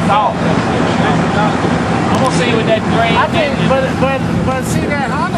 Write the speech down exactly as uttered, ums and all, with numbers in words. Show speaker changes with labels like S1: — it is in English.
S1: Soft. I'm gonna see you with that green.
S2: I think, but but but see that Honda